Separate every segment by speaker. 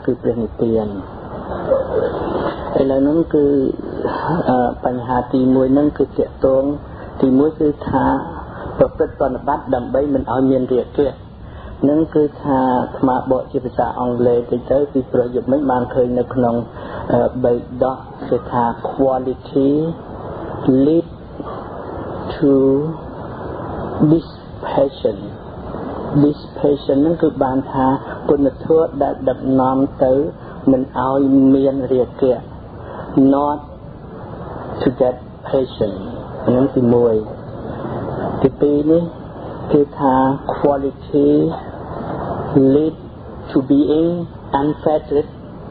Speaker 1: គឺព្រះនិព្វានឥឡូវហ្នឹងគឺបញ្ហាទី1ហ្នឹងគឺតាក់ទងទី1គឺថាប្រព្រឹត្តប្រតិបត្តិដើម្បីមិនឲ្យមានរាគៈនឹងគឺថាអាត្មាបកជាភាសាអង់គ្លេសទៅពីប្រយុទ្ធមិនបានឃើញនៅក្នុងបេដកគេថា quality lead to dispassion នឹងគឺបានថាគុណធម៌ដែលដឹកនាំទៅមិនឲ្យមានរាគៈ not to get patient ហ្នឹងទី1ទី2នេះគឺថា quality lead to being unfettered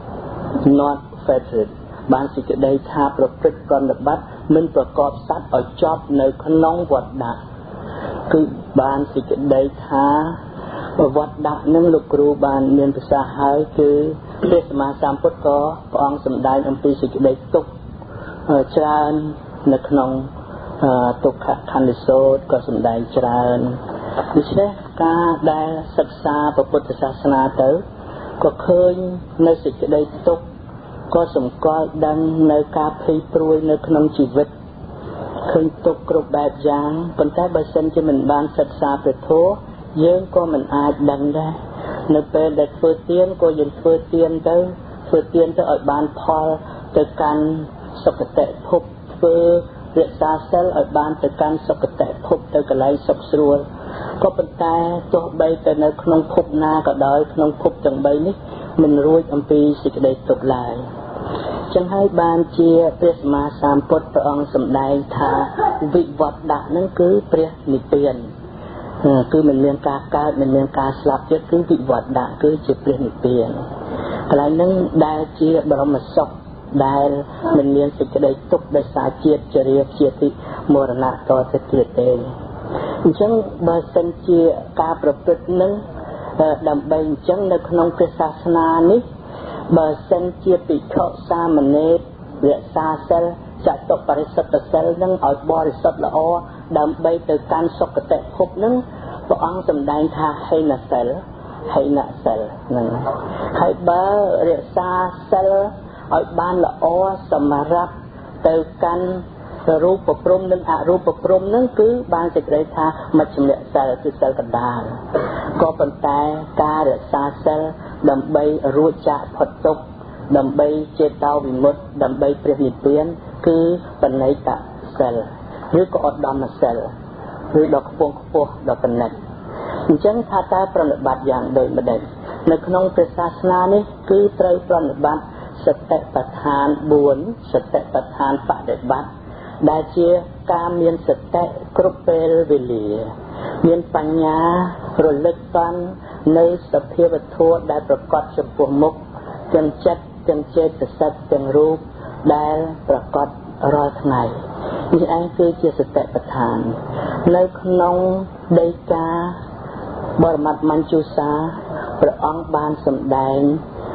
Speaker 1: not fettered បានសេចក្តីថាប្រព្រឹត្តប្រតិបត្តិមិនប្រកបសត្វឲ្យចប់នៅក្នុងវត្តដាក់គឺបានសេចក្តីថាវត្តដាក់នឹងលោកគ្រូបានមានប្រសាសន៍ហើយគឺព្រះសម្មាសម្ពុទ្ធក៏ព្រះអង្គសម្ដែងអំពីសេចក្តីទុក្ខច្រើននៅក្នុងទុក្ខខណ្ឌសូត្រក៏សម្ដែងច្រើនដូច្នេះការដែលសិក្សាពុទ្ធសាសនាទៅក៏ឃើញនៅសេចក្តីទុក្ខក៏សម្គាល់ដឹងនៅការភ័យព្រួយនៅក្នុងជីវិតឃើញទុក្ខគ្រប់បែបយ៉ាងប៉ុន្តែបើសិនជាមិនបានសិក្សាព្រះធម៌យើងក៏មិនអាចដឹងដែរនៅពេលដែលធ្វើទានក៏យើងធ្វើទានទៅឲ្យបានផលទៅកាន់សុគតិភពធ្វើរក្សាសិលឲ្យបានទៅកាន់សុគតិភពទៅកន្លែងសុខស្រួលក៏ប៉ុន្តែទោះបីតែនៅក្នុងភពណាក៏ដោយក្នុងភពទាំង3នេះមិនរួចអំពីសេចក្តីទុក្ខឡើយចឹងហើយបានជាព្រះសម្មាសម្ពុទ្ធព្រះអង្គសម្ដែងថាវិវត្តដាក់នឹងគឺព្រះនិព្វានគឺមិនមានការកើតមិនមានការស្លាប់ទៀតគឺវិវត្តដាក់គឺជាព្រះនិព្វានកន្លែងហ្នឹងដែលជាបរមសុខដែលមិនមានសេចក្តីទុក្ខដោយសារជាតិជរាជាទីមរណៈតទៅទៀតទេអញ្ចឹងបើសិនជាការប្រព្រឹត្តនឹងដើម្បីអញ្ចឹងនៅក្នុងព្រះសាសនានេះបើសិនជាភិក្ខុសាមណេររក្សាសិលចតុបរិសុទ្ធសិលនឹងឲ្យបរិសុទ្ធល្អដើម្បីទៅកាន់សុគតិភពនឹងព្រះអង្គសម្ដែងថាហេនសិលហ្នឹងហើយបើរក្សាសិលឲ្យបានល្អសម្រាប់ទៅកាន់រូបព្រំនិងអរូបព្រំនឹងគឺបានសេចក្តីថាមជ្ឈមសិលគឺសិលកណ្ដាលក៏ប៉ុន្តែការរក្សាសិលដើម្បីរួចចាកផុតទុក្ខដើម្បីចេតោវិមុតតិដើម្បីព្រះនិព្វានគឺបណិតសិលឬក៏ឧត្តមសិលឬដ៏ខ្ពង់ខ្ពស់ដ៏ប៉ុណ្ណឹងអញ្ចឹងថាតើប្រណិប័តយ៉ាងដូចម្ដេចនៅក្នុងព្រះសាសនានេះគឺត្រូវប្រណិប័តសតិប្បដ្ឋាន4សតិប្បដ្ឋានបដិបត្តិដែលជាការមានសតិគ្រប់ពេលវេលាមានបញ្ញារលឹកបាននៅសភាវធម៌ដែលប្រកបចំពោះមុខទាំងចិត្តទាំងចេតសិកទាំងរូបដែលប្រកបរាល់ថ្ងៃនេះឯងគឺជាសតិប្បដ្ឋាននៅក្នុងដីកាបរមត្តមញ្ជូសាព្រះអង្គបានសម្ដែង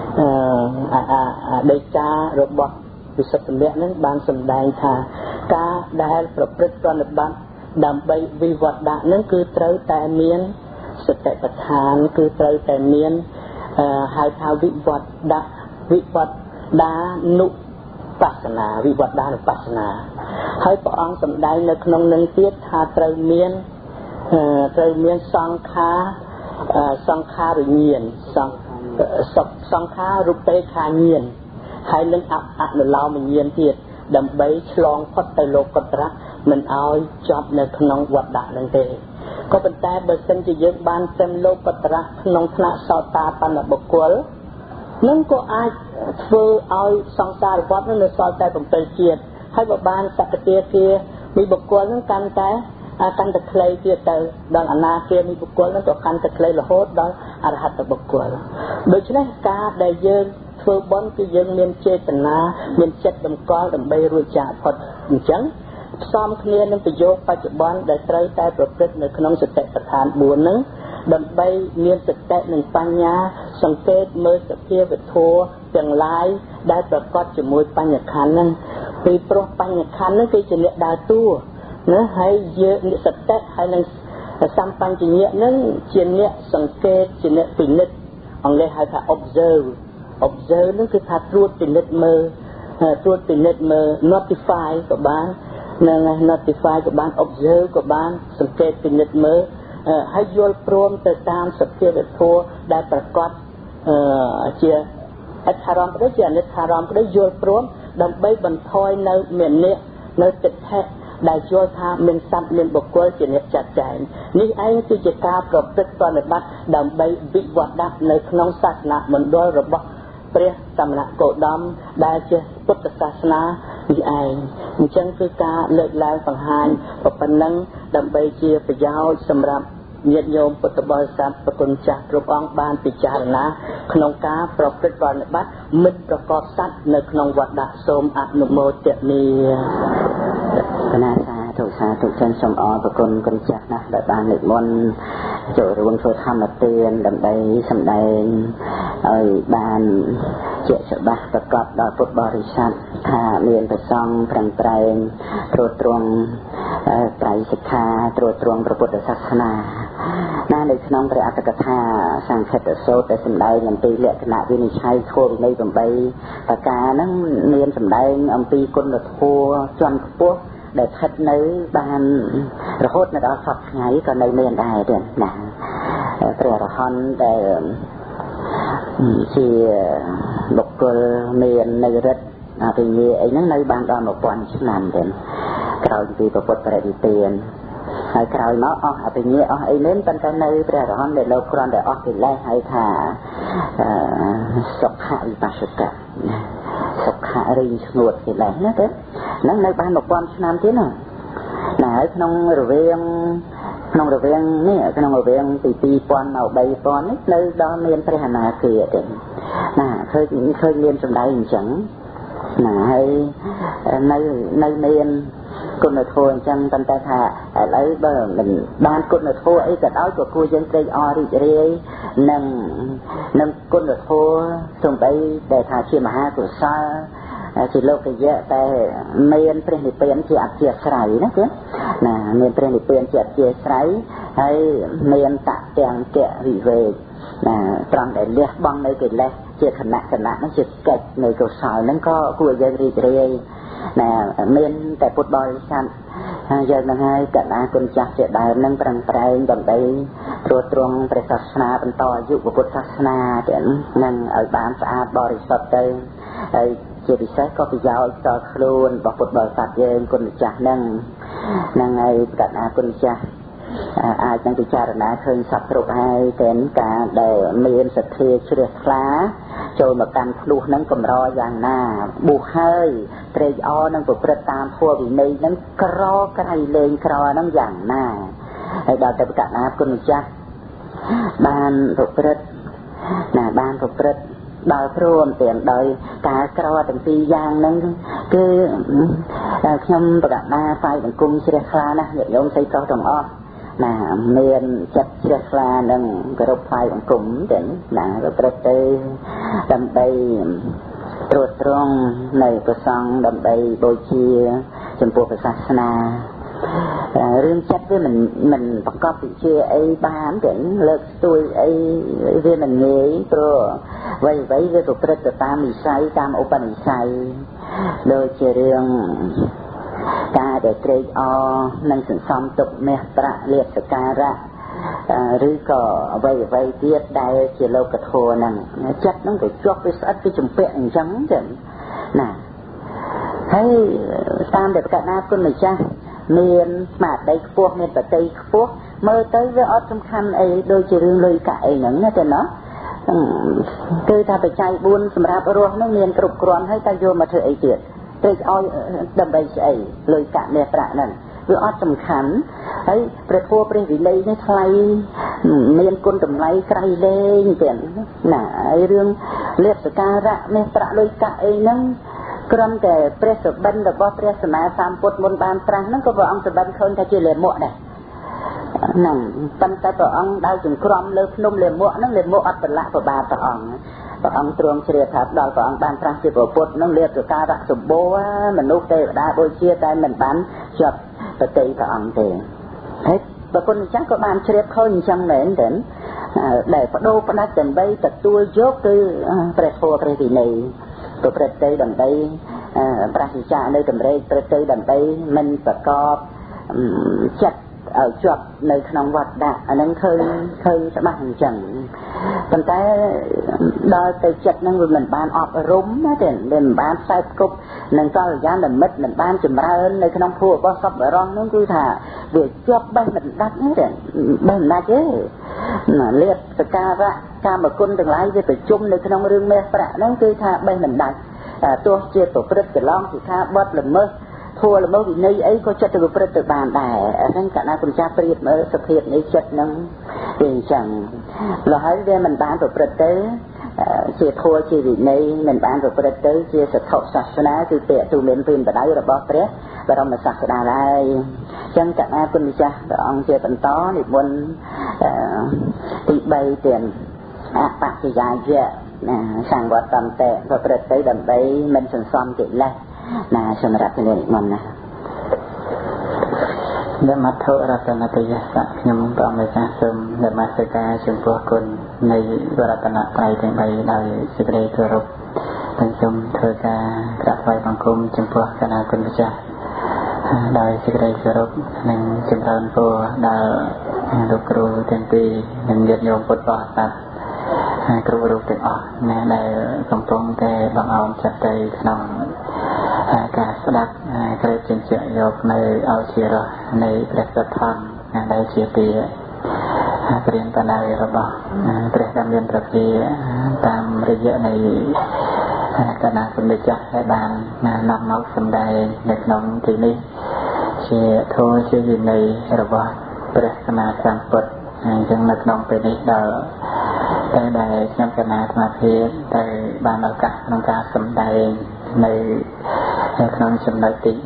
Speaker 1: ដីការបស់វិសុទ្ធិមគ្គនឹងបានសម្ដែងថាការដែលប្រព្រឹត្តប្រណិប័តដើម្បីវិវត្តដាក់នឹងគឺត្រូវតែមានសតិប្បដ្ឋានគឺត្រូវតែមានហៅថាវិវត្តដានុបស្សនាវិវត្តដានុបស្សនាហើយព្រះអង្គសម្ដែងនៅក្នុងនឹងទៀតថាត្រូវមានសង្ខារញាណសង្ខារូបេខាញាណហើយនឹងអនុឡោមញាណទៀតដើម្បីឆ្លងផុតទៅលោកកតរៈមិនឲ្យជាប់នៅក្នុងវត្តដាក់នឹងទេក៏ប៉ុន្តែបើសិនជាយើងបានទៅលោកកតរៈក្នុងថ្នាក់សោតាបណ្ណបុគ្គលនឹងក៏អាចធ្វើឲ្យសង្សារវត្តនឹងនៅសល់តែ7ជាតិហើយបើបានសក្តិគាមីបុគ្គលនឹងកាន់តែខ្លីទៀតទៅដល់អនាគាមីបុគ្គលនឹងក៏កាន់តែខ្លីរហូតដល់អរហត្តបុគ្គលដូច្នេះការដែលយើងធ្វើបុណ្យគឺយើងមានចេតនាមានចិត្តតម្កល់ដើម្បីរួចចាកផុតអញ្ចឹងផ្សំគ្នានឹងប្រយោគបច្ចុប្បន្នដែលត្រូវតែប្រព្រឹត្តនៅក្នុងសតិប្បដ្ឋាន4ហ្នឹងដើម្បីមានសតិនិងបញ្ញាសង្កេតមើលសភាវធម៌ទាំងឡាយដែលប្រកបជាមួយបញ្ញខណ្ឌហ្នឹងពីព្រោះបញ្ញខណ្ឌហ្នឹងគឺជាអ្នកដើរតួណាហើយយើងនិសតិហើយនឹងសម្បញ្ញៈហ្នឹងជាអ្នកសង្កេតជាអ្នកពិនិត្យអង់គ្លេសហៅថា observe observe នោះគឺថាត្រួតពិនិត្យមើលnotify ក៏បាននឹង notify ក៏បាន observe ក៏បានសង្កេតពិនិត្យមើលហើយយល់ព្រមទៅតាមសភាវធម៌ដែលប្រកបជាអត្ថអារម្មណ៍ដូចជាអនិច្ចអារម្មណ៍ដូចយល់ព្រមដើម្បីបន្ថយនៅមេនៈនៅទិដ្ឋិដែលយល់ថាមានសត្វមានបុគ្គលជាអ្នកចាត់ចែងនេះឯងគឺជាការប្រព្រឹត្តបប្រតិបត្តិដើម្បីវិវត្តន៍នៅក្នុងសាសនាមណ្ឌលរបស់ព្រះសមណគោតមដែលជាពុទ្ធសាសនានេះឯងអញ្ចឹងគឺការលើកឡើងបង្ហាញប៉ុណ្ណឹងដើម្បីជាប្រយោជន៍សម្រាប់ញាតិញោមពុទ្ធបរិស័ទប្រគុណចាស់គ្រប់អង្គបានពិចារណាក្នុងការប្រព្រឹត្តបប្រតិបត្តិមិត្តប្រកបសត្វនៅក្នុងវត្តដាក់សូមអនុមោទនាគណៈសាធុចិនសូមអរប្រគុណគុណចាស់ណាស់ដែលបានលើកមុនចូលរួមធ្វើធម្មទានដើម្បីសម្ដែងឲ្យបានជាក់ច្បាស់ប្រកបដល់ពុទ្ធបរិស័ទថាមានប្រសង់ប្រឹងប្រែងត្រួតត្រងត្រៃសិក្ខាត្រួតត្រងព្រះពុទ្ធសាសនាណានៅក្នុងព្រះអត្ថកថាសង្ឃិតសូត្រដែលសម្ដែងអំពីលក្ខណៈវិនិច្ឆ័យធម៌វិន័យ8ប្រការហ្នឹងមានសម្ដែងអំពីគុណធម៌ជាន់ខ្ពស់ដែលស្ថិតនៅបានរហូតដល់សពថ្ងៃក៏នៅមានដែរទេណាព្រះអរហន្តដែលជាបុគ្គលមាននៅរិទ្ធអភិញ្ញាអីហ្នឹងនៅបានដល់1000ឆ្នាំទេក្រោយពីពុទ្ធបរិនិព្វានហើយក្រោយមកអស់អភិញ្ញាអស់អីមែនប៉ុន្តែនៅព្រះអរហន្តដែលលោកគ្រាន់តែអស់កិលេសហើយថាសុខវិបស្សកៈសុខរីងស្ងួតកិលេសណាទេហ្នឹងនៅបាន1000ឆ្នាំទៀតណាហើយក្នុងរវាងនេះក្នុងរវាងពី2000មក3000នេះនៅដល់មានព្រះអនាគាទេណាឃើញមានសម្ដែងអញ្ចឹងណាហើយនៅមានគុណធម៌អញ្ចឹងប៉ុន្តែថាឥឡូវបើមិនបានគុណធម៌អីក៏ដោយក៏គួរយើងត្រេកអររីករាយនឹងគុណធម៌សំបីដែលថាជាមហាកុសលជាលោកយៈតែមានព្រះនិព្វានជាអធិស្រ័យណាគឺណាមានព្រះនិព្វានជាអធិស្រ័យហើយមានតទាំងកៈវិវេកណាត្រង់ដែលលះបង់នៅកិលេសជាគណៈហ្នឹងជាកិច្ចនៃកុសលហ្នឹងក៏គួរយើងរីករាយណាមានតែពុទ្ធបរិស័ទយើងនឹងហើយកណ្ដាគុណចាស់ជាដើមនឹងប្រឹងប្រែងដើម្បីត្រួតត្រងព្រះសាសនាបន្តអាយុពុទ្ធសាសនាទាំងនឹងឲ្យបានស្អាតបរិសុទ្ធទៅហើយជាពិសេសក៏ប្រយោជន៍ដល់ខ្លួនរបស់ពុទ្ធបរិស័ទយើងគុណចាស់នឹងហើយកណ្ដាគុណចាស់អាចនឹងពិចារណាឃើញសត្វគ្រប់ហើយទាំងការដែលមានសទ្ធាជ្រះថ្លាចូលមកកាន់ភ្លុះហ្នឹងកម្រយ៉ាងណាបុះហើយត្រេកអរនឹងប្រព្រឹត្តតាមធម៌វិន័យហ្នឹងក្រក្រៃលែងក្រហ្នឹងយ៉ាងណាហើយដល់ទៅកណ្ដាគុណម្ចាស់បានប្រព្រឹត្តដល់ព្រមទាំងដោយការក្រទាំងពីរយ៉ាងហ្នឹងគឺខ្ញុំបកណាផ្សាយបង្គំជ្រះថ្លាណាស់ញាតិញោមស្រីប្រុសទាំងអស់ណាមានចិត្តជ្រះថ្លានឹងគោរពថ្វាយបង្គំទាំងណាប្រព្រឹត្តទៅដើម្បីត្រួតត្រងនៅព្រះសង្ឃដើម្បីបូជាចំពោះព្រះសាសនារឿងចិត្តវាមិនប្រកបវិជាអីបានទាំងលើកស្ទួយអីវាមិនងាយព្រោះអ្វីវាប្រព្រឹត្តទៅតាមនិស្ស័យតាមឧបនិស្ស័យដូចជារឿងការដែលត្រេកអរនឹងសន្សំទុកមាសប្រាក់លាភសក្ការៈឬក៏អ្វីទៀតដែលជាលោកធម៌ហ្នឹងចិត្តហ្នឹងក៏ជាប់វាស្អិតវាជំពាក់អញ្ចឹងចឹងណាហើយតាមដែលប្រកាសណាគុណម្ចាស់មានស្មារតីខ្ពស់មានបតីខ្ពស់មើលទៅវាអត់សំខាន់អីដូចជារឿងលុយកាក់អីហ្នឹងណាទេណាគឺថាបច្ច័យ4សម្រាប់រស់ហ្នឹងមានគ្រប់គ្រាន់ហើយតែយកមកធ្វើអីទៀតត្រេកអរដើម្បីស្អីលុយកាក់មាសប្រាក់ហ្នឹងវាអត់សំខាន់ហើយព្រះធម៌ព្រះវិន័យនេះថ្លៃមានគុណតម្លៃក្រៃលែងទៀតណាហើយរឿងលាភសក្ការៈមាសប្រាក់លុយកាក់អីហ្នឹងគ្រាន់តែព្រះសុបិនរបស់ព្រះសម្មាសម្ពុទ្ធមុនបានត្រាស់ហ្នឹងក៏ព្រះអង្គសុបិនឃើញថាជាលាមកដែរហ្នឹងប៉ុន្តែព្រះអង្គដើរចង្ក្រមលើភ្នំលាមកហ្នឹងលាមកអត់ប្រឡាក់ប្របាទព្រះអង្គទ្រង់ជ្រាបថាដល់ព្រះអង្គបានត្រាស់ជាព្រះពុទ្ធនឹងលាភសក្ការៈសម្បូរមនុស្សទេវតាបូជាតែមិនបានជាប់ប្រតិព្រះអង្គទេហើយព្រះគុណម្ចាស់ក៏បានជ្រាបឃើញអញ្ចឹងមែនទេ
Speaker 2: để có đô có đắc tầm bay tập tua dốt cứ phải thua phải thì này tôi phải tới đầm bay prasicha nơi tầm đây phải tới đầm bay mình phải có chặt ở chọt nơi khăn vật đã nên khơi sẽ bằng chẳng còn cái đó từ chặt năng mình ban ọp rúm đó thì mình ban sai cục nên cho giá mình mất mình ban chùm ra hơn nơi khăn phù có sắp ở rong nó cứ thả việc chọt bay mình đắt hết rồi mình là chứ liệt ca mà quân từng lái về phải chung nơi khăn rương mê nó cứ thả bay mình đắt tôi chia tổ rất cái long thì tha bớt lần mơ thua là mơ vì nơi ấy có chất từ từ bàn đài nên cả na con cha priệt mới thực hiện ấy chất nâng thì chẳng là hãy về mình bán tổ tế chia thua chia vì nơi mình bán tổ tế chia sự thọ sạch na từ tệ từ miền viên và đáy rồi bó tế và đồng mà sạch đà lại chẳng cả na con cha ông chia tận tó thì muốn bị bay tiền bạc thì dài dễ sang vật tầm tệ và tế đầm bay mình sẵn xong kỹ lên nah semrat ini mana? Dah mathu ratana tiyasa nyam pamesa sum dah masaka jumpuh kun nei ratana traiទាំង3ដោយសេចក្តីគោរពទាំងខ្ញុំធ្វើការក្រាបថ្វាយបង្គំចំពោះគណៈគុណម្ចាស់ដោយសេចក្តីគោរពនិងចម្រើនពរដល់លោកគ្រូទាំងពីរនិងញាតិញោមពុទ្ធបរិស័ទគ្រូរូបទាំងអស់ដែលកំពុងតែបង្អោនចិត្តទៅក្នុងការស្ដាប់ក្រេបចិញ្ចក់យកនៅអោជារស់នៃព្រះសទ្ធំដែលជាទីព្រានបណ្ដាលរបស់ព្រះដែលមានព្រះជាតាមរយៈនៃគណៈសម្ដេចចាស់ដែលបាននាំមកសម្ដែងនៅក្នុងទីនេះជាធម៌ជាវិន័យរបស់ព្រះសម្មាសម្ពុទ្ធអញ្ចឹងនៅក្នុងពេលនេះដល់តែដែលខ្ញុំគណៈសមាធិតែបានឱកាសក្នុងការសម្ដែងនៅក្នុងចំណុចទី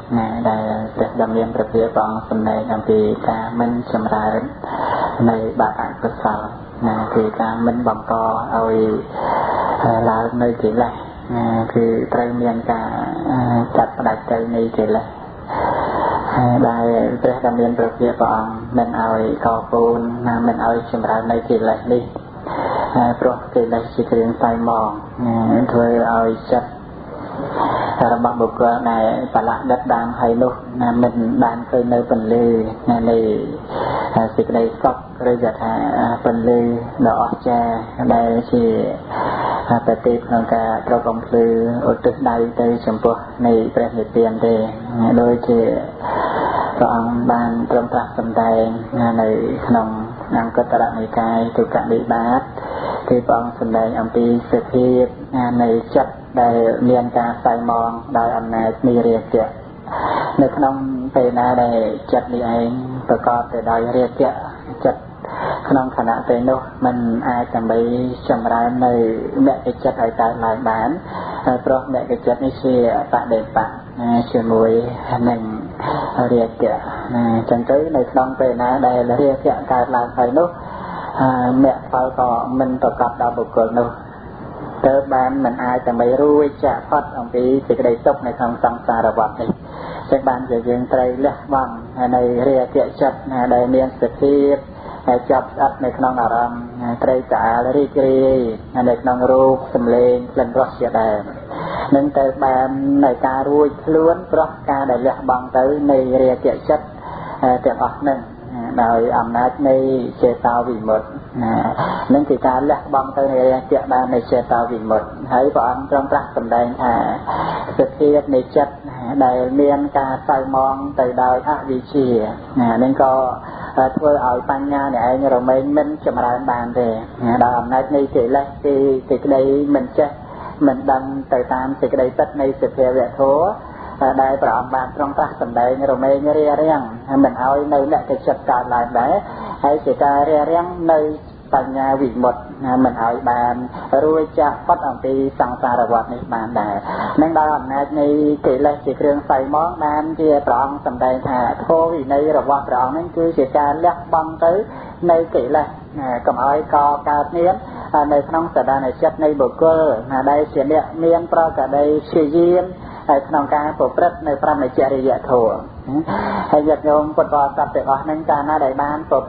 Speaker 2: 3ដែលព្រះដ៏មានព្រះភិក្ខព្រះអង្គសម្ដែងអំពីការមិនចម្រើននៃបាបអកុសលគឺការមិនបង្កឲ្យឡើងនៅកិលេសគឺត្រូវមានការចាត់ផ្ដាច់ទៅនៃកិលេសដែលព្រះដ៏មានព្រះភិក្ខព្រះអង្គមិនឲ្យកពូនមិនឲ្យចម្រើននៅកិលេសនេះព្រោះកិលេសជាគ្រឿងសាយម៉ងធ្វើឲ្យចិត្តរបស់បុគ្គលដែលបលៈដិតដាមហើយនោះមិនបានឃើញនៅពន្លឺនៃសេចក្តីសុខឬក៏ថាពន្លឺដ៏អស្ចារ្យដែលជាប្រតិក្នុងការប្រកបំភ្លឺឧទ្ទិសដៃទៅចំពោះនៃព្រះនិព្វានទេដូចជាព្រះអង្គបានត្រឹមត្រាស់សម្ដែងនៅក្នុងអង្គតរនិកាយទុក្កនិបាតគឺព្រះអង្គសម្ដែងអំពីសភាពនៃចិត្តដែលមានការសៃមងដោយអំណាចនៃរាគៈនៅក្នុងពេលណាដែលចិត្តនេះឯងប្រកបទៅដោយរាគៈចិត្តក្នុងខណៈពេលនោះมันអាចដើម្បីចម្រើននៅមគ្គចិត្តឲ្យកើតឡើងបានព្រោះមគ្គចិត្តនេះជាបដិបៈជាមួយនឹងរាគៈចឹងទៅនៅក្នុងពេលណាដែលរាគៈកើតឡើងហើយនោះមគ្គផលក៏មិនប្រកបដល់បុគ្គលនោះទៅបានមិនអាចដើម្បីរួចចាក់ផុតអំពីសេចក្តីទុក្ខនៅក្នុងសង្សារវដ្តនេះចឹងបានជាយើងត្រូវលះបង់នៅរាគៈចិត្តដែលមានសភាពចាប់ស្អិតនៅក្នុងអារម្មណ៍ត្រូវតែរីករាយនៅក្នុងរូបសម្លេងក្លិនរសជាដើមនឹងទៅបាននៅការរួចខ្លួនព្រោះការដែលលះបង់ទៅនៃរាគៈចិត្តទាំងអស់ហ្នឹងដោយអំណាចនៃចេតោវិមុតតិនឹងគឺការលះបង់ទៅនៃរាគៈបាននៃចេតោវិមុតតិហើយព្រះអង្គទ្រង់ត្រាស់សម្ដែងថាសភាពនៃចិត្តដែលមានការសៅមងទៅដោយអវិជ្ជានឹងក៏ធ្វើឲ្យបញ្ញានេះឯងរមែងមិនចម្រើនបានទេដោយអំណាចនៃកិលេសគឺសេចក្តីមិនចេះមិនដឹងទៅតាមសេចក្តីពិតនៃសភាវៈធម៌ដែលព្រះអង្គបានទ្រង់ត្រាស់សម្ដែងរមែងរារាំងមិនឲ្យនៅលក្ខចិត្តកើតឡើងដែរហើយជាការរារាំងនៅបញ្ញាវិមុតតិមិនឲ្យបានរួចចាក់ផុតអំពីសង្សារវដ្តនេះបានដែរនឹងដោយអំណាចនៃកិលេសជាគ្រឿងសៃមងបានជាព្រះអង្គសម្ដែងថាធម៌វិន័យរបស់ព្រះអង្គនេះគឺជាការលះបង់ទៅនៃកិលេសកុំឲ្យកកើតមាននៅក្នុងសដានចិត្តនៃបុគ្គលដែលជាអ្នកមានប្រកបដោយព្យាយាមហើយក្នុងការប្រព្រឹត្តនៅប្រមចរិយធម៌ហើយញាតិញោមពុទ្ធបរិស័ទទាំងអស់នឹងកាលណាដែលបានប្រព្រឹត្ត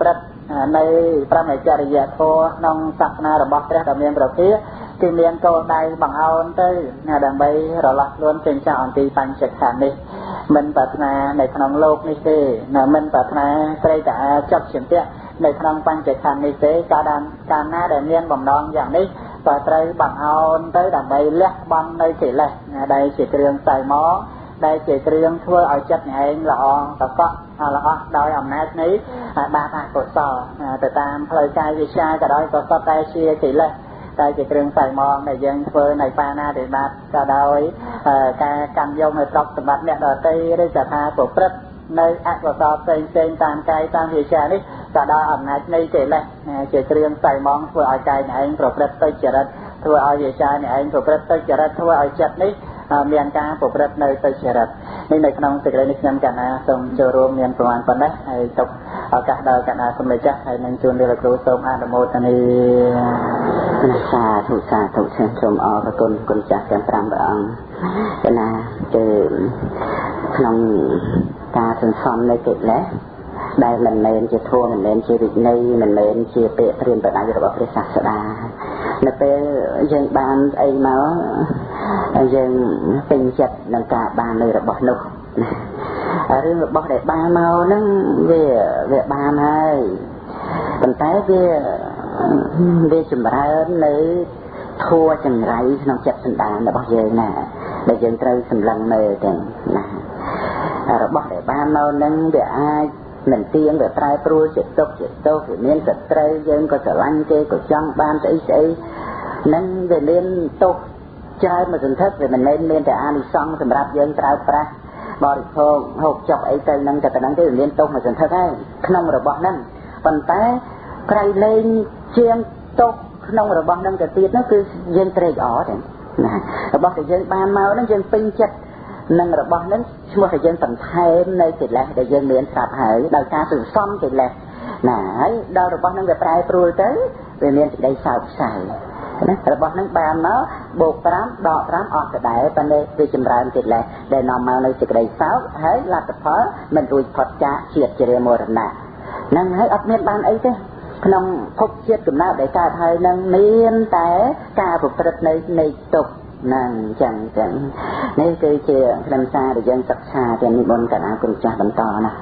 Speaker 2: ในพระเมจริยะโทน้องศักนาระบอบเรียกดำเนินประเภทคือเมียนโกใดบังเอาเต้ดังใบเราละล้วนเป็นเจ้าอันตีปัญจขันธ์นี่มันปรารถนาในขนมโลกนี่สิมันปรารถนาใครจะจับเฉียนเตี้ยในขนมปัญจขันธ์นี่สิการหน้าเดินเมียนบ่มนองอย่างนี้ต่อใจบังเอาเต้ดังใบเลี้ยบังในสิเลยได้สิเรื่องใส่หม้อได้สิเรื่องทั่วเอาจัดไงละอแต่ก็ละอโดยอำนาจนี้บาปกดต่อแต่ตามเพลย์กายวิชาก็ได้ก็สอบได้เชียร์สิเลยได้จะเครื่องใส่มองในยังเฟอร์ในปานาเดบัตก็ได้การกันยมในตรอกสมบัติเนี่ยเราได้ได้จัดหาปกปรึกในอักษรเซนตามกายตามวิชานี้ก็ได้อำนาจในเจเลยจะเครื่องใส่มองเพื่อเอาใจในเองปกปรึกตัวจริตเพื่อเอาวิชาในเองปกปรึกตัวจริตเพื่อเอาจัดนี้เมียนการปกปรึกในตัวจริตนี่ในขนมสิ่งใดนิยมกันนะทรงจะรวมเมียนประมาณปันได้ตกเอาการเดินกันนะคุณไม่จักให้นั่งจูนเรือครูทรงอาณโมทนี
Speaker 1: สาธุเชิญชมอพระคุณกุญจักรพรำบางกันนะเจอขนมตาถึงซ้อมในเกิดแล้วได้มันเมนจะทั่วมันเมนจะริในมันเมนจะเปะเรียนแบบไหนจะบอกพระศาสดาในเปยังบานไอ้เมายังเป็นจัดนังกาบานในระบบนุกเรื่องระบบเด็กบานเมานั่งเวบานให้ปัญหาเวจุ่มร้อนในทั่วจังไรน้องจัดสันดานระบบเยอะน่ะได้ยังเตยสำลังเมย์กันนะระบบเด็กบานเมานั่งเดี๋ยวหนึ่งเตียงแบบปลายปลุยจิตตกคือเมียนสัตว์ไตรยังก็จะลังเกก็จังบ้านใส่นั่นเดี๋ยวเมียนตกใจมาจนทึกเดี๋ยวมันเมียนแต่อานิสงส์สำหรับยังตราปลาบริโภคหกจบไอ้เตยนั่งแต่นั่งที่เมียนตกมาจนทึกให้ขนมระบบนั่นปัญหาใครเล่นเชียงตกขนมระบบนั่นแต่ตีนั่นคือยังเตยอ๋อเนี่ยนะระบบแต่ยังบานเมานั่นยังปิ้งจัดนั่งระบบนั้นช่วยให้ยังสัมผัสในจิตแหละแต่ยังเมียนสับหายโดยการสื่อซ่อมจิตแหละน่ะโดยระบบนั้นแบบปลายปลุยเตยเมียนจิตได้สาวใส่นะระบบนั้นบานเนาะโบกพร้ำดอกพร้ำออกกระไดปันเลยจะจำรานจิตแหละได้นำมาในจิตได้สาวหายหลับเพราะมันอุยพอดจะเฉียดเจริญโมรณะนั่งให้อัดเมียนบานไอ้เจ้ขนมพบเฉียดกับหน้าได้การไทยนั่งเมียนแต่การปฏิบัติในตกนั่งจังนี่คือเชื่อคำซาหรือยังศักษาจะมีบนกันอากุญแจบรรทอนะ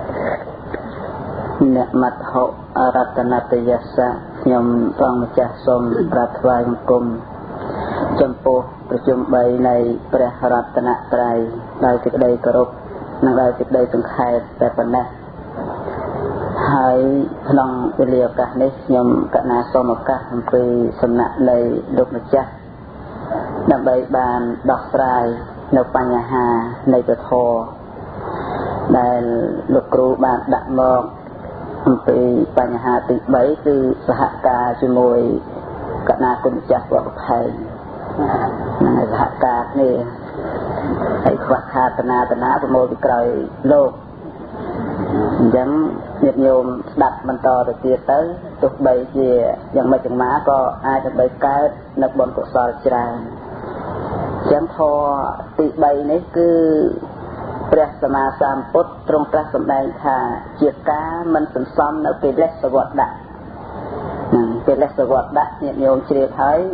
Speaker 1: เนี่ยมัทโหรัตนตยสะยมฟังมาจากสมรัตวายกรมจำปูประชุมใบในพระรัตนตรัยได้จิตใดกรบนั่งได้จิตใดสังขารแต่ปัญญาให้พลังวิริยะกันนี้ยมกนาสมกัมปีสำนักในลูกมาจากนำใบบานดอกสายนปัญหาในตัวโทได้ลูกครูบานดักมองปีปัญหาติใบคือสหกาจมวยกนากุญจักรวัดไทยในสหกานี่ไอ้ขวักขาตนาประโมทไกลโลกยังเนียดโยมดัดมันต่อแต่เตียเตอร์ตุกใบเจียยังไม่ถึงม้าก็อาจจะใบกายนักบอลกุศลจรายังพอติใบนี้คือพระสมมาสามพุทธตรงพระสมได้ค่ะเจียก้ามันสัมซ้อมในเป็นเลสวัดดะเป็นเลสวัดดะเนียดโยมเฉียดไทย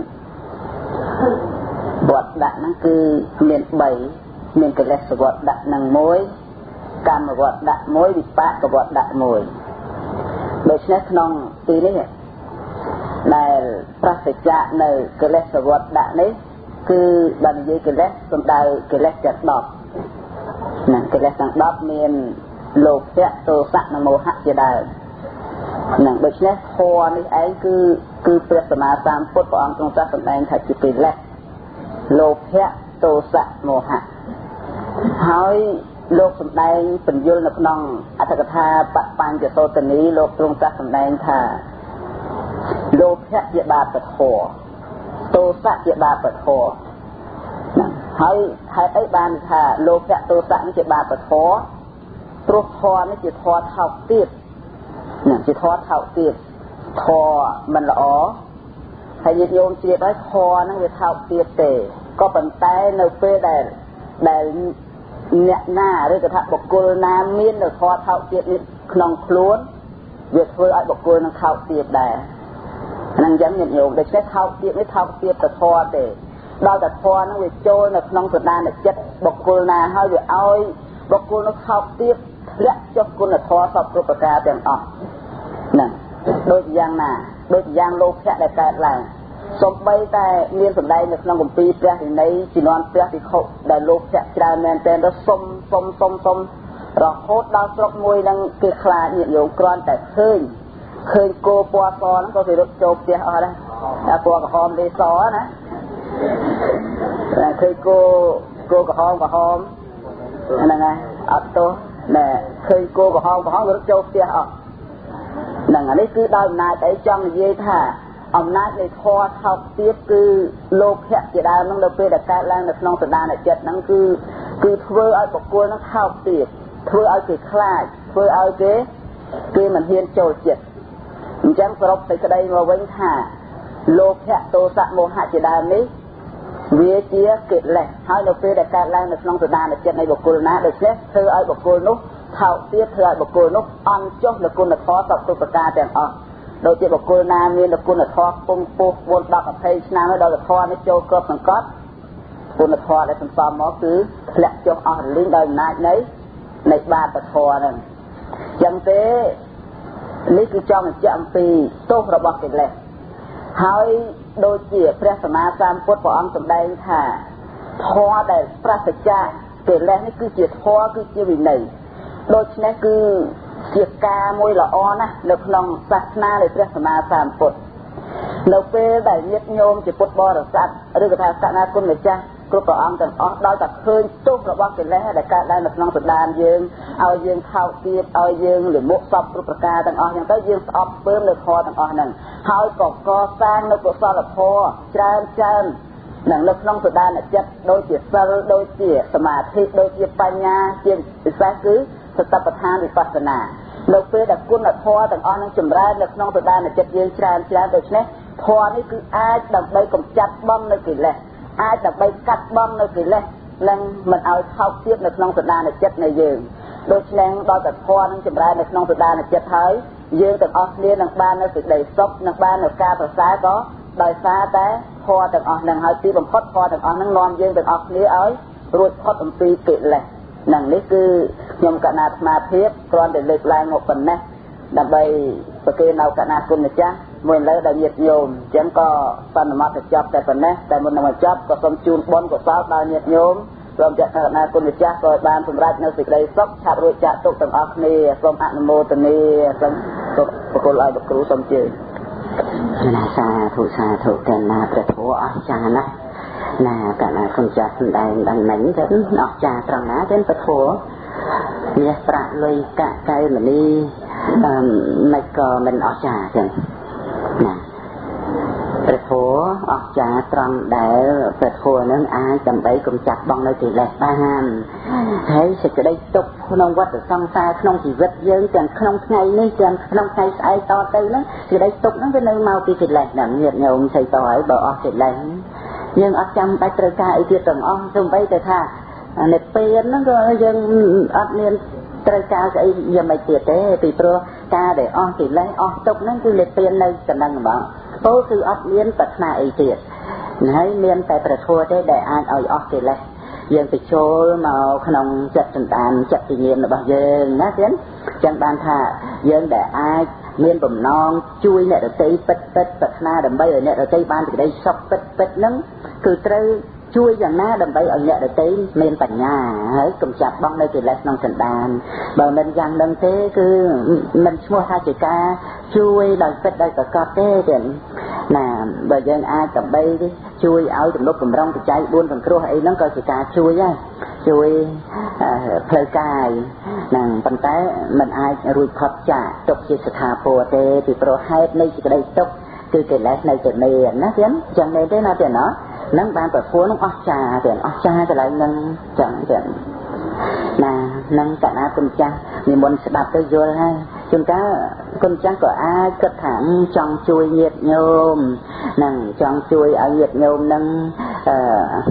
Speaker 1: วัดดะนั่นคือเมียนใบเมียนเป็นเลสวัดดะนั่งมวยการมาวัดดะมวยวิปะกับวัดดะมวยโดยเฉพาะน้องตีนี้ในพระสัจจะในกิเลสวัดดะนี้คือบรรยายกิเลสสมได้กิเลสจัดดอกนั่นกิเลสจัดดอกเมียนโลภะโทสะนโมหะจะได้นั่นโดยเฉพาะคอนี้ไอ้คือเปรียบสมาสามพุทธองค์ทรงจัดสำแดงถัดจิตกิเลสโลภะโทสะโมหะหายโลกสำแดงเป็นยุลนับน้องอัตถกถาปะปัญจโสตนี้โลกตรงจักสำแดงค่ะโลภะเจบาปะโทโทสะเจบาปะโทให้ไอ้บานค่ะโลภะโทสะนี่เจบาปะโทตรุทอนี่เจทอเท่าตีบเนี่ยเจทอเท่าตีบทอมันละอ๋อให้ยิโยมเจียบไว้ทอนั่งไปเท่าตีบเตะก็เป็นแต่ในเป้ได้เนี่ยหน้าหรือกระทะบกกุลน้ำมีนหรือทอเท่าเจียบนี่ขนมคล้วน
Speaker 3: việc thôi ai bọc cô nó thao tiệp đà năng dẫn nhận nhiều để xét thao tiệp tập thoa để đau tập thoa nó về trôi nó nông Phật đàn là chất bọc cô là hơi về oi bọc cô nó thao tiệp lẽ cho cô là thoa sập cô bạc ca tiền nè đôi giang nà đôi giang lô khẽ đại ca là sông bay tại miền sầm đây được nông công ty ra thì này chỉ non ra thì khổ đại lô khẽ ra men tên đó sông rồi hốt đau sốc môi đang kê khla nhiệt nhiều con tại khơi cô qua so nó có thể được chụp kia ở đây là qua cái hòm đi xó nè là khơi cô cái hòm này này ở tô nè khơi cô cái hòm được chụp kia ở nè anh ấy cứ đau này tại trong dây thả ông nát này kho thọc tiếp cứ lô khẹt chỉ đau nó được về đặt cái lan được non từ đàn này chết nó cứ thưa ai bọc cô nó thọc tiếp thưa ai cái khai thưa ai cái mình hiên trồi chết chẳng có tới cái đây mà vẫn thả lô khẹt tô sạ mô hạ chỉ đau đấy vì chia kết lệ hai được về đặt cái lan được non từ đàn này chết này bọc cô nó được chết thưa ai bọc cô nó thọc tiếp thưa ai bọc cô nó ăn chốt được cô nó khó tập tôi bạc ca tiềnโดยที่บอกคุณนามีนคุณทอปุ่งปุ๊บวนดอกกับเพชรนาไม่โดยทอในโจกบสังกัดคุณทอในสังสอมหมอคือแหลกจงอ่อนลิ้นโดยนายในบาตทอนั่นยังเต้นี่คือจอมเจ้าปีโต๊ะระบอกกันเลยให้โดยที่พระสมาสามพุทธพระองค์แสดงค่ะทอแต่พระสัจจะเกิดแล้วนี่คือเจียทอคือเจียวินัยโดยนี้คือเสียกามวยละอ้อนะเราพนองศาสนาเลยพระสมาสามปุตเราเป็นได้เย็ดโยมจะปุตบอระสัตหรือกระทาศาสนาคุณเลยจ้ะกรุ๊ปองกันอ๋อเราจะเคยตุ๊กระบอกกันแล้วแต่การได้หนักน้องสุดดานยืงเอายืงเท้าเตียบเอายืงหรือมุกซอบกรุ๊ปกาต่างอ๋อยังก็ยืงสอบเพิ่มเลยคอต่างอ๋อนั่นเขาก่อสร้างในกรุ๊ปซอละพอเชิญหนังนักน้องสุดดานเนี่ยจัดโดยเจียสโดยเจียสมาธิโดยเจียปัญญาเจียอิสระคือสตปทานวิปัสสนาเราเพื่อดักกุนทอต่างอ่อนนั่งจุ่มร้ายนักน้องตัวด้านเนี่ยจัดยืนชราโดยเฉพาะทอนี่คืออาดับใบกำจัดบ้องในกลิ่นเลยอาดับใบกัดบ้องในกลิ่นเลยแล้วมันเอาเข้าเทียบนักน้องตัวด้านเนี่ยจัดในยืนโดยเฉพาะเราแต่ทอนั่งจุ่มร้ายนักน้องตัวด้านเนี่ยจัดเท้ายืนต่างอ่อนเลี้ยงนักบ้านนักสุดใดซบนักบ้านนักกาภาษาก็โดยซาแต่ทอต่างอ่อนนั่งหายตีบังคับทอต่างอ่อนนั่งนอนยืนต่างอ่อนนี้เอารูดพอดอันตีกลิ่นเลยนั่นนี่คือยมกนาธมาเทียบกรอนเด็กเล็กลายงบปันนะดับใบปะเกนเอากนาคุณนะจ๊ะเมื่อแล้วได้เยียดโยมจังก็ปันมาจะจับแต่ปันนะแต่มันมาจับก็สมจูนบนก็สาวได้เยียดโยมรวมจากกนาคุณนะจ๊ะก็บานสมรัตน์ในสิ่งใดซบชาบริจาคตกต่างออกนี่สมอนุโมทนีสมปะโกลายปะครูสมเจ
Speaker 2: นาสาธุกันนาประโถอาจารย์นะนาการคุณจะแสดงดังนั้นจะออกจากตรงนั้นเป็นประโถเนี่ยประเลยกะใจเหมือนนี้ไม่ก็มันออกจากกันนะประโถออกจากตรงได้ประโถนั้นอาจำไปกำจัดบ้องในตีแหลกบ้านให้จะได้ตกขนมวัดสองตาขนมจีวัดเยอะจังขนมไงนี่จังขนมไงไอต่อเตยแล้วจะได้ตกนั้นเป็นเนื้อเมาตีตีแหลกหนังเหยียดโยมใส่ต่อยบ่ออกตีแหลกยังอัดจำไปตระกายที่ตรงอ้อจงไปแต่ท่าเน็ตเปลี่ยนนั่นก็ยังอัดเนียนตระกายไอ้ยังไม่เตียเต้ตีโปรกาđểอ้อตีแหลกอ้อตกนั่นคือเน็ตเปลี่ยนในกำลังบ่โตคืออัดเนียนตัดหน้าไอ้เตียให้เนียนแต่ประทัวได้ได้อ่านเอาอ้อตีแหลกยังไปโชว์มาขนมจัดสันตานจัดตีเงียนแบบยังนะเช่นจังบานท่ายังได้อ่านเมียนผมน้องช่วยเนี่ยเราตีเป็ดปัฒนาดำใบเนี่ยเราตีบ้านถึงได้ซอกเป็ดนั้นคือเตยช่วยอย่างน่าดำใบเนี่ยเราตีเมียนปัญญาเฮ้ยกำจัดบ้องได้คือเล็กน้องสันดานบางมันยังดังเต้คือมันชั่วท่าจิกาช่วยได้เป็ดได้กับกอดเต้เด่นน่ะบางยังอากับใบช่วยเอาถึงลบกำลังใจบุญถึงครัวไอ้น้องก็จิกาช่วยช่วยเพลกายนั่งปัญไตมันอารุ่ยขอบจ่าตกจิตสถาโพเตติโปรให้ในจิตได้ตกคือเกิดแล้วในเกิดเมียนนะเพื่อนจังในได้นะเพื่อนเนาะนั่งบานเปิดฟัวน้องออกจ่าเพื่อนออกจ่าจะไหลนั่งจังเพื่อนน่ะนั่งแต่หน้าคุณจังมีมนต์สดับตัวโยนให้จนก็คุณจังก็อากระถางจองช่วยเหยียดโยมนั่งจองช่วยเอาเหยียดโยมนั่ง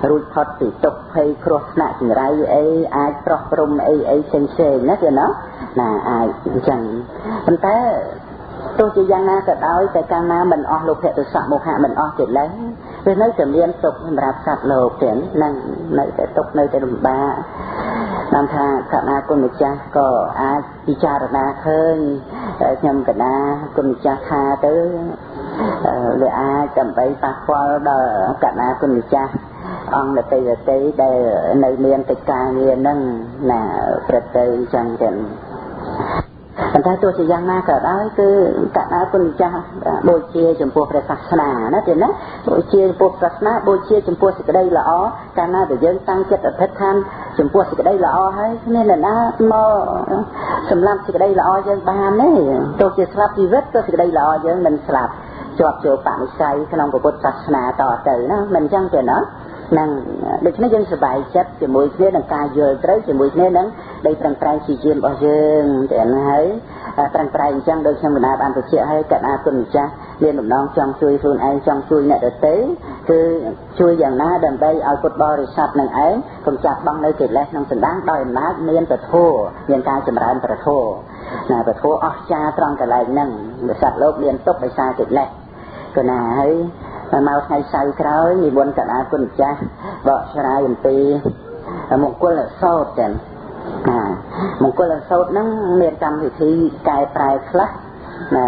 Speaker 3: រួចផុតពីទុក្ខភ័យគ្រោះថ្នាក់ចង្រៃអីអាចប្រោះព្រំអីផ្សេងណាទៀតណាអាចអញ្ចឹងប៉ុន្តែទោះជាយ៉ាងណាក៏ដោយតែកាលណាមិនអស់លោភៈទោសៈមោហៈមិនអស់ទេឡើយវានៅតែមានទុក្ខសម្រាប់សត្វលោកទៀតនឹងនៅតែទុក្ខនៅតែលំបាកតាមថាកណាគុណម្ចាស់ក៏អាចពិចារណាឃើញខ្ញុំកណាគុណម្ចាស់ថាទៅវាអាចដើម្បីប៉ះពាល់ដល់កណាគុណម្ចាស់អង្គដតីដែលនៅមានកិច្ចការងារហ្នឹងណាប្រតិអញ្ចឹងទៅប៉ុន្តែទោះជាយ៉ាងណាក៏ដោយគឺកណាគុណម្ចាស់បូជាចំពោះព្រះសាសនាណាទេណាបូជាចំពោះសាសនាបូជាចំពោះសេចក្តីល្អកាលណាដែលយើងតាំងចិត្តអធិដ្ឋានចំពោះសេចក្តីល្អហើយគ្មានអ្នកណាមកសម្លាប់សេចក្តីល្អយើងបានទេទោះជាស្លាប់ជីវិតក៏សេចក្តីល្អយើងមិនស្លាប់ជាប់ចូលបនិស្ស័យក្នុងពុទ្ធសាសនាតទៅណាមិនអញ្ចឹងទេណានឹងដូច្នេះយើងសប្បាយចិត្តជាមួយគ្នានឹងការយល់ត្រូវជាមួយគ្នានឹងដីប្រឹងប្រែងជាយាមរបស់យើងតែហើយប្រឹងប្រែងអញ្ចឹងដូចខ្ញុំកណាបានបញ្ជាក់ហើយកណាគុណម្ចាស់មានដំណងចង់ជួយខ្លួនឯងចង់ជួយអ្នកដទៃគឺជួយយ៉ាងណាដើម្បីឲ្យពុទ្ធបរិស័ទនឹងឯងកុំចាប់បង់នៅកិលេសក្នុងសន្តានដោយអំណាចមានពធមានការចម្រើនពធណាពធអស្ចារ្យត្រង់កន្លែងហ្នឹងសត្វលោកមានទុក្ខដោយសារកិលេសក៏ណាហើយមកថ្ងៃសៅរ៍ក្រោយនិមន្តកណាគុណម្ចាស់បកស្រាយអំពីមង្គលសោតចឹងមង្គលសោតហ្នឹងមានកម្មវិធីកែប្រែខ្លះណា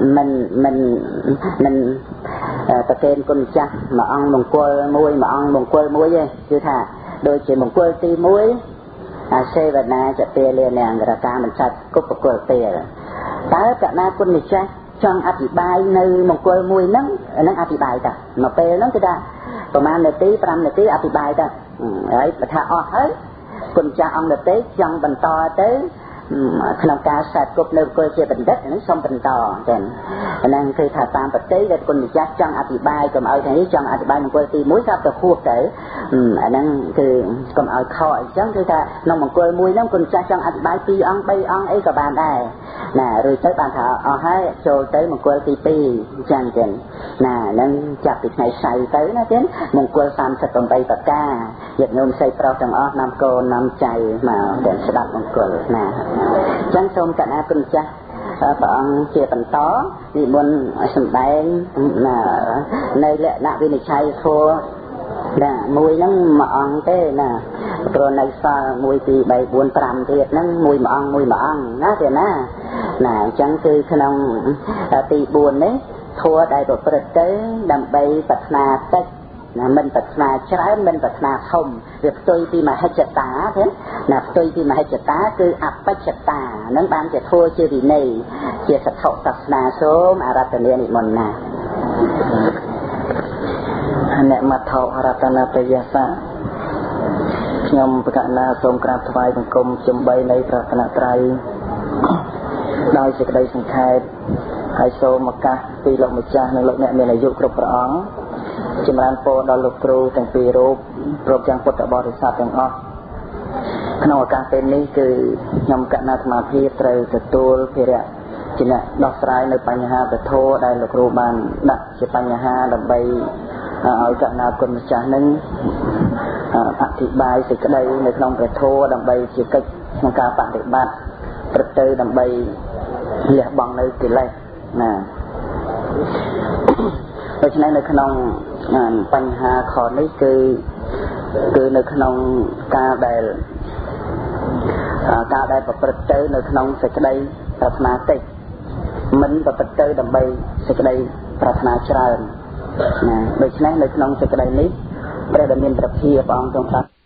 Speaker 3: មិនប្រកេនគុណម្ចាស់មួយអង្គមង្គលមួយឯងគឺថាដូចជាមង្គលទី1អាសេវនាចពាលានាងរកាមិនឆាត់គប់ប្រគល់ពេលតើកណាគុណម្ចាស់ចង់អធិប្បាយនៅមង្គលមួយហ្នឹងអធិប្បាយតាមកពេលហ្នឹងគឺថាប្រហែលនាទី5នាទីអធិប្បាយតាហើយបើថាអស់ហើយគុណចាស់អង្គដតេចង់បន្តទៅក្នុងការសាទគប់នៅគល់ជាបណ្ឌិតហ្នឹងសូមបន្តចឹងហ្នឹងគឺថាតាមប្រតិដែលគុណម្ចាស់ចង់អធិប្បាយកុំឲ្យថ្ងៃនេះចង់អធិប្បាយមង្គលទី1ស្រាប់តែខួបទៅអាហ្នឹងគឺកុំឲ្យខកអញ្ចឹងគឺថាក្នុងមង្គលមួយហ្នឹងគុណម្ចាស់ចង់អធិប្បាយ2អង្គ3អង្គអីក៏បានដែរណារួចទៅបានថាអស់ហើយចូលទៅមង្គលទី2អញ្ចឹងចឹងណាហ្នឹងចាប់ពីថ្ងៃសៅរ៍ទៅណាចឹងមង្គល38ប្រការញាតិញោមស្រីប្រុសទាំងអស់នាំកូននាំចៅមកដែលស្ដាប់មង្គលណាចឹងសូមកណាគុណម្ចាស់ព្រះអង្គជាបន្តនិមន្តសម្ដែងនៅលក្ខណៈវិនិច្ឆ័យធម៌ណាមួយហ្នឹងមួយអង្គទេណាព្រោះនៅសល់1 2 3 4 5ទៀតហ្នឹងមួយអង្គណាទេណាអញ្ចឹងគឺក្នុងទី4នេះធម៌ដែលប្រព្រឹត្តទៅដើម្បីប្រាថ្នាតិចណាមិនប្រាថ្នាច្រើនមិនប្រាថ្នាធំវាផ្ទុយពីមហិច្ឆតាទេណាផ្ទុយពីមហិច្ឆតាគឺអបច្ចតានឹងបានជាធម៌ជាវិន័យជាសទ្ធសាសនាសូមអារាធនានិមន្តណាអ្នកមត្ថរតនតយសៈខ្ញុំប្រកាសណាសូមក្រាបថ្វាយបង្គំជំបីនៃព្រះរតនត្រ័យដោយសេចក្តីសង្ខេបហើយសូមឱកាសពីលោកម្ចាស់និងលោកអ្នកមានអាយុគ្រប់ព្រះអង្គចម្រើនពរដល់លោកគ្រូទាំងពីររូបព្រមទាំងពុទ្ធបរិស័ទទាំងអស់ក្នុងឱកាសពេលនេះគឺខ្ញុំកណាអាត្មាភាពត្រូវទទួលភារៈជាអ្នកដោះស្រាយនៅបញ្ហាពធដែលលោកគ្រូបានដាក់ជាបញ្ហាដើម្បីឲ្យកណាគុណម្ចាស់នឹងអធិប្បាយសេចក្តីនៅក្នុងព្រះធម៌ដើម្បីជាកិច្ចក្នុងការបប្រតិបត្តិព្រឹកទៅដើម្បីលះបង់នៅកិលេសណាដូច្នេះនៅក្នុងបញ្ហាខនេះគឺនៅក្នុងការដែលប្រព្រឹត្តទៅនៅក្នុងសេចក្តីប្រាថ្នាតិចមិនប្រព្រឹត្តទៅដើម្បីសេចក្តីប្រាថ្នាច្រើនណាដូច្នេះនៅក្នុងសេចក្តីនេះព្រះដែលមានព្រះភិក្ខព្រះអង្គទ្រង់